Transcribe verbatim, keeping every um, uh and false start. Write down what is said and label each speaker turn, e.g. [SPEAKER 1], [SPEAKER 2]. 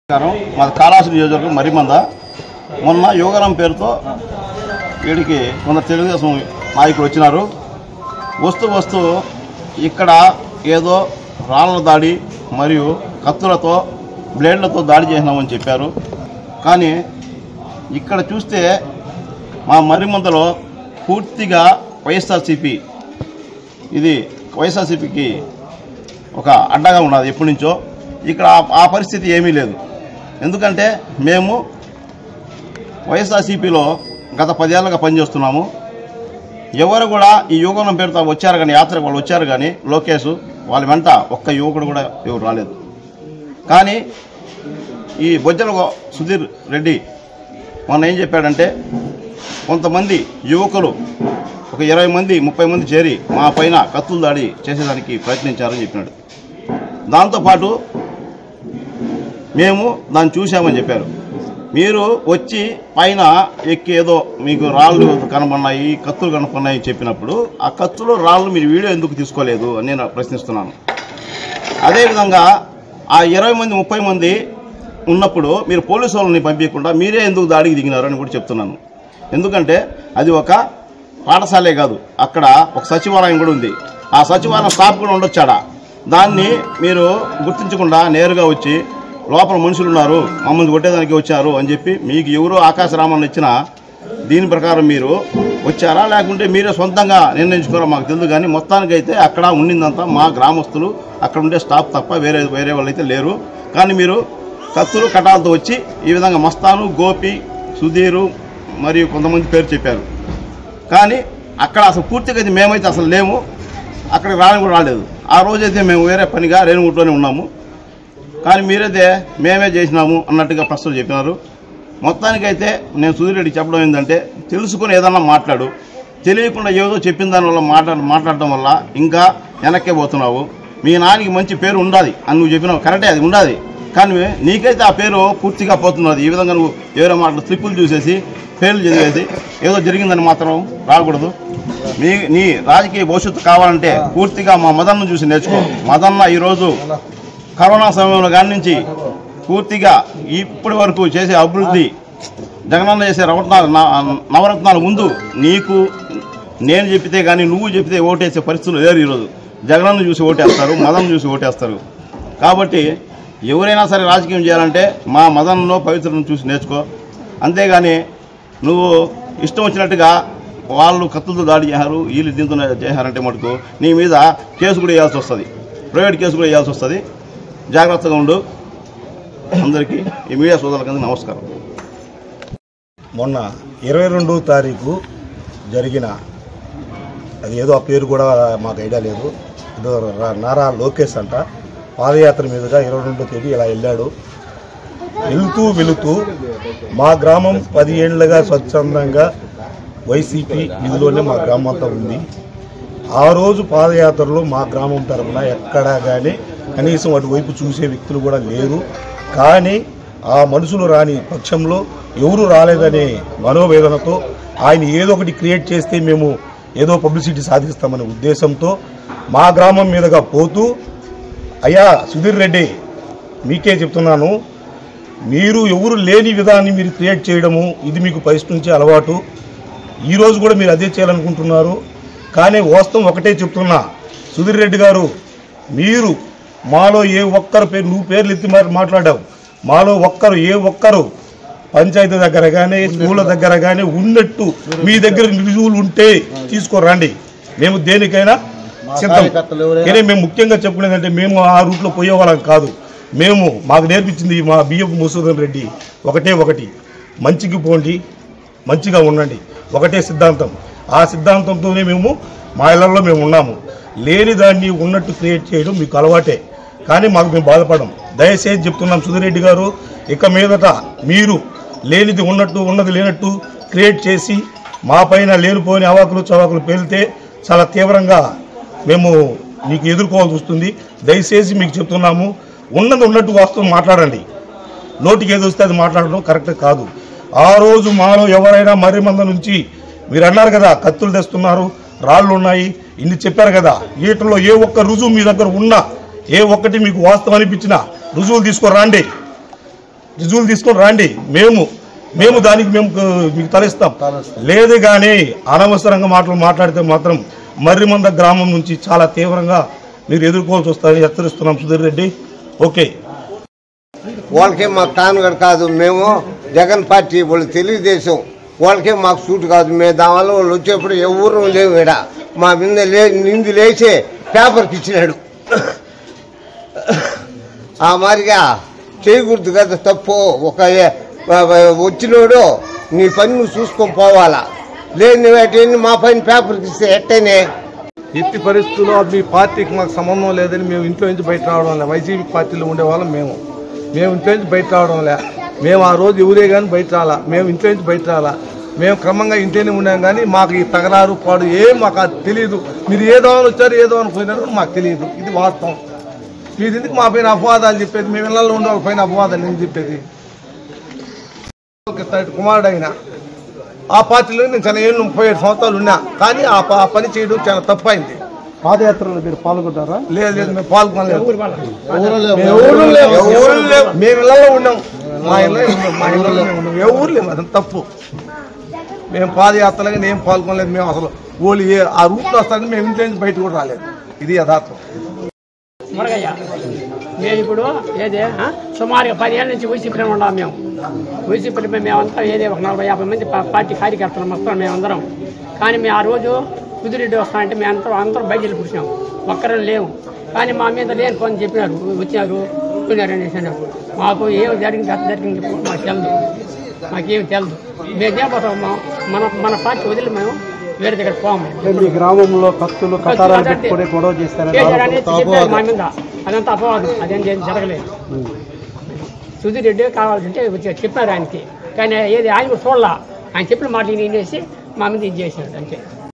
[SPEAKER 1] మాది కాళాసు నియోజకవర్గం మరిమంద మొన్న యోగారాం పేరుతో వీడికి కొందరు తెలుగుదేశం నాయకులు వచ్చినారు. వస్తూ వస్తూ ఇక్కడ ఏదో రాళ్ళ దాడి మరియు కత్తులతో బ్లేడ్లతో దాడి చేసినామని చెప్పారు. కానీ ఇక్కడ చూస్తే మా మరిమందలో పూర్తిగా వైఎస్ఆర్సీపీ ఇది వైఎస్ఆర్సీపీకి ఒక అడ్డగా ఉన్నది ఎప్పటి నుంచో. ఇక్కడ ఆ పరిస్థితి ఏమీ లేదు. ఎందుకంటే మేము వైఎస్ఆర్సీపీలో గత పదేళ్ళగా పనిచేస్తున్నాము. ఎవరు కూడా ఈ యువకులం పేరుతో వచ్చారు కానీ యాత్రకు వాళ్ళు వచ్చారు కానీ లోకేష్ వాళ్ళ వెంట ఒక్క యువకుడు కూడా ఎవరు రాలేదు. కానీ ఈ బొజ్జల సుధీర్ రెడ్డి మొన్న ఏం చెప్పాడంటే కొంతమంది యువకులు ఒక ఇరవై మంది ముప్పై మంది చేరి మా పైన కత్తులు దాడి చేసేదానికి ప్రయత్నించారని చెప్పినాడు. దాంతోపాటు మేము దాన్ని చూసామని చెప్పారు. మీరు వచ్చి పైన ఎక్కి ఏదో మీకు రాళ్ళు కనపడినాయి కత్తులు కనపడినాయి చెప్పినప్పుడు ఆ కత్తులు రాళ్ళు మీరు వీడియో ఎందుకు తీసుకోలేదు అని నేను ప్రశ్నిస్తున్నాను. అదేవిధంగా ఆ ఇరవై మంది ముప్పై మంది ఉన్నప్పుడు మీరు పోలీసు వాళ్ళని పంపించకుండా మీరే ఎందుకు దాడికి దిగినారు అని కూడా చెప్తున్నాను. ఎందుకంటే అది ఒక పాఠశాలే కాదు, అక్కడ ఒక సచివాలయం కూడా ఉంది. ఆ సచివాలయం స్టాఫ్ కూడా ఉండొచ్చాడా, దాన్ని మీరు గుర్తించకుండా నేరుగా వచ్చి లోపల మనుషులు ఉన్నారు మమ్మల్ని కొట్టేదానికి వచ్చారు అని చెప్పి మీకు ఎవరో ఆకాశరామన్ ఇచ్చిన దీని ప్రకారం మీరు వచ్చారా లేకుంటే మీరే సొంతంగా నిర్ణయించుకోరా మాకు తెలియదు. కానీ మొత్తానికైతే అక్కడ ఉండిందంతా మా గ్రామస్తులు అక్కడ ఉండే స్టాఫ్ తప్ప వేరే వేరే వాళ్ళు అయితే లేరు. కానీ మీరు కత్తులు కటాలతో వచ్చి ఈ విధంగా మస్తాను గోపి సుధీరు మరియు కొంతమంది పేరు చెప్పారు. కానీ అక్కడ అసలు పూర్తిగా అయితే మేమైతే అసలు లేము, అక్కడికి రావడం కూడా రాలేదు. ఆ రోజైతే మేము వేరే పనిగా రేణుగుంటలోనే ఉన్నాము. కానీ మీరైతే మేమే చేసినాము అన్నట్టుగా ప్రశ్నలు చెప్పినారు. మొత్తానికైతే నేను సుధీర్ రెడ్డి చెప్పడం ఏంటంటే తెలుసుకుని ఏదన్నా మాట్లాడు, తెలియకుండా ఏదో చెప్పిన దానివల్ల మాట్లా మాట్లాడటం వల్ల ఇంకా వెనక్కే పోతున్నావు. మీ నాన్నకి మంచి పేరు ఉండాలి అని నువ్వు చెప్పినావు, కరెక్టే అది ఉండాలి. కానీ నీకైతే ఆ పేరు పూర్తిగా పోతున్నది. ఈ విధంగా నువ్వు ఎవరో మాటలు స్లిప్పులు చూసేసి పేర్లు చదివేసి ఏదో జరిగిందని మాత్రం రాకూడదు. మీ నీ రాజకీయ భవిష్యత్తు కావాలంటే పూర్తిగా మా మదన్ను చూసి నేర్చుకో. మదన్న ఈరోజు కరోనా సమయంలో కాడి నుంచి పూర్తిగా ఇప్పటి వరకు చేసే అభివృద్ధి జగనన్న చేసే రవరత్నాలు నవరత్నాల ముందు నీకు నేను చెప్పితే కానీ నువ్వు చెప్పితే ఓటేసే పరిస్థితులు లేరు. ఈరోజు జగనన్న చూసి ఓటేస్తారు, మదన్ చూసి ఓటేస్తారు. కాబట్టి ఎవరైనా సరే రాజకీయం చేయాలంటే మా మదన్లో పవిత్రను చూసి నేర్చుకో. అంతేగాని నువ్వు ఇష్టం వచ్చినట్టుగా వాళ్ళు కత్తులతో దాడి చేశారు వీళ్ళు దీంతో చేశారంటే మటుకు నీ మీద కేసు కూడా వేయాల్సి వస్తుంది, ప్రైవేట్ కేసు కూడా వేయాల్సి వస్తుంది. జాగ్రత్తగా ఉండు. అందరికీ ఈ మీడియా సోదరులకి నమస్కారం.
[SPEAKER 2] మొన్న ఇరవై రెండో తారీఖు జరిగిన అది ఏదో ఆ పేరు కూడా మాకు ఐడియా లేదు, ఏదో నారా లోకేష్ అంట పాదయాత్ర మీదుగా ఇరవై రెండో తేదీ ఇలా వెళ్ళాడు. వెళుతూ వెళుతూ మా గ్రామం పది ఏళ్ళుగా స్వచ్ఛందంగా వైసీపీ నిధిలోనే మా గ్రామం అంతా ఉంది. ఆ రోజు పాదయాత్రలో మా గ్రామం తరఫున ఎక్కడా కానీ కనీసం అటువైపు చూసే వ్యక్తులు కూడా లేరు. కానీ ఆ మనుషులు రాని పక్షంలో ఎవరు రాలేదనే మనోవేదనతో ఆయన ఏదో ఒకటి క్రియేట్ చేస్తే మేము ఏదో పబ్లిసిటీ సాధిస్తామనే ఉద్దేశంతో మా గ్రామం మీదుగా పోతూ, అయ్యా సుధీర్ రెడ్డి మీకే చెప్తున్నాను, మీరు ఎవరు లేని విధాన్ని మీరు క్రియేట్ చేయడము ఇది మీకు ఫస్ట్ నుంచే అలవాటు. ఈరోజు కూడా మీరు అదే చేయాలనుకుంటున్నారు. కానీ వాస్తవం ఒకటే చెప్తున్నా, సుధీర్ రెడ్డి గారు మీరు మాలో ఏ ఒక్కరు పేరు నువ్వు పేర్లు ఎత్తి మాట్లాడావు, మాలో ఒక్కరు ఏ ఒక్కరు పంచాయతీ దగ్గర కానీ స్కూళ్ళ దగ్గర కానీ ఉన్నట్టు మీ దగ్గర రుజువులు ఉంటే తీసుకురండి, మేము దేనికైనా సిద్ధం. కానీ మేము ముఖ్యంగా చెప్పుకునేదంటే మేము ఆ రూట్లో పోయేవాళ్ళం కాదు. మేము మాకు నేర్పించింది మా బియ్యపు మసూదన్ రెడ్డి ఒకటే ఒకటి, మంచికి పోండి మంచిగా ఉండండి, ఒకటే సిద్ధాంతం. ఆ సిద్ధాంతంతోనే మేము మా ఇళ్లలో మేము ఉన్నాము. లేని దాన్ని ఉన్నట్టు క్రియేట్ చేయడం మీకు అలవాటే, కానీ మాకు మేము బాధపడం. దయచేసి చెప్తున్నాం సుధీర్ రెడ్డి గారు, ఇక మీదట మీరు లేనిది ఉన్నట్టు ఉన్నది లేనట్టు క్రియేట్ చేసి మా పైన లేనిపోని అవాకులు చవాకులు పేలితే చాలా తీవ్రంగా మేము మీకు ఎదుర్కోవాల్సి వస్తుంది. దయచేసి మీకు చెప్తున్నాము, ఉన్నది ఉన్నట్టు వాస్తవం మాట్లాడండి. నోటికి ఏది వస్తే అది మాట్లాడడం కరెక్ట్ కాదు. ఆ రోజు మాలో ఎవరైనా మర్రి మంద నుంచి మీరు అన్నారు కదా కత్తులు తెస్తున్నారు రాళ్ళు ఉన్నాయి ఇన్ని చెప్పారు కదా, వీటిలో ఏ ఒక్క రుజువు మీ దగ్గర ఉన్నా ఏ ఒక్కటి మీకు వాస్తవం అనిపించినా రుజువులు తీసుకురండి. రుజువులు తీసుకొని రండి, మేము మేము దానికి మేము మీకు తలస్తాం. లేదు కానీ అనవసరంగా మాటలు మాట్లాడితే మాత్రం మర్రిమంద గ్రామం నుంచి చాలా తీవ్రంగా మీరు ఎదుర్కోవాల్సి వస్తారని హెచ్చరిస్తున్నాం సుధీర్ రెడ్డి. ఓకే,
[SPEAKER 3] వాళ్ళకే మాకు తానుగడు కాదు, మేము జగన్ పార్టీ వాళ్ళు తెలుగుదేశం వాళ్ళకే మాకు సూట్ కాదు. మేము దానివల్ల వాళ్ళు వచ్చేప్పుడు ఎవరు లేవు. ఇక్కడ మా మీద లే నింది లేచే పేపర్కి ఇచ్చినాడు. ఆ మాదిరిగా చేయకూడదు కదా, తప్పు. ఒక వచ్చినోడు నీ పని నువ్వు చూసుకొని పోవాలా, లేదు నువ్వు మా పని పేపర్కి ఇస్తే ఎట్టనే.
[SPEAKER 4] ఎట్టి పరిస్థితుల్లో మీ పార్టీకి మాకు సంబంధం లేదని మేము ఇంట్లో నుంచి బయట రావడం లే. వైసీపీ పార్టీలో ఉండేవాళ్ళం మేము మేము ఇంట్లో నుంచి బయట రావడం లే. మేము ఆ రోజు ఎవరే కానీ బయట రాలా, మేము ఇంట్లో నుంచి బయట రాలా. మేము క్రమంగా ఇంట్లోనే ఉన్నాం కానీ మాకు ఈ తగరారు పాడు ఏం మాకు అది తెలియదు. మీరు ఏదో అని వచ్చారు, ఏదో అని పోయినారు మాకు తెలియదు. ఇది వాస్తవం. మీరు ఎందుకు మా పైన అపవాదాలు చెప్పేది? మేము ఇళ్ళల్లో ఉండే వాళ్ళ పైన అపవాదాలు ఎందుకు చెప్పేది? కుమారుడు అయినా ఆ పార్టీలో నేను చాలా ఏళ్ళు ముప్పై ఏడు సంవత్సరాలు ఉన్నా, కానీ ఆ పని చేయడం చాలా తప్పు అయింది.
[SPEAKER 5] పాదయాత్రలో మీరు పాల్గొంటారా?
[SPEAKER 4] లేదు లేదు, మేము పాల్గొనలేదు. మేము ఇళ్ళలో ఉన్నాం, మా ఇళ్ళ మా ఇళ్ళలో ఉన్నాం, ఎవరు లేము. అది తప్పు. మేము పాదయాత్రలుగా నేను పాల్గొనలేదు. మేము అసలు ఓళ్ళు ఏ ఆ రూట్లో వస్తారని మేము ఇంట్లో నుంచి బయట కూడా రాలేదు. ఇది యథార్థం.
[SPEAKER 6] మురగయ్య మేము ఇప్పుడు ఏదే సుమారుగా పదిహేళ్ళ నుంచి వైసీపీలో ఉన్నాం. మేము వైసీపీలో మేమంతా ఏదే ఒక నలభై యాభై మంది పార్టీ కార్యకర్తలు మొత్తం మేమందరం. కానీ మేము ఆ రోజు కుదిరెడ్డి వస్తా అంటే మేము అంతా అందరం బయట వెళ్ళి కూర్చున్నాం, ఒక్కరం లేవు. కానీ మా మీద లేని కొన్ని చెప్పినారు, వచ్చినారు కూర్చున్నారు అనేసి అన్నారు. మాకు ఏం జరిగింది అట్లా జరిగింది మాకు తెలదు, మాకేమి తెలదు. మేమేం పోతాం, మన మన పార్టీ వదిలి మేము వేరే దగ్గర పోము.
[SPEAKER 5] మీ గ్రామంలో కత్తులు కటారాలు పెట్టుకుని గొడవ చేస్తారని
[SPEAKER 6] చెప్పారు మా మీద. అదంతా అపవాదం, అదేం జరగలేదు. సుధీర్ రెడ్డి కావాల్సింటే చెప్పారు ఆయనకి, కానీ ఏది ఆయన కూడా చూడాల. ఆయన చెప్పిన మాట వినేసి మా మీద ఇది చేసినాడు అంతే.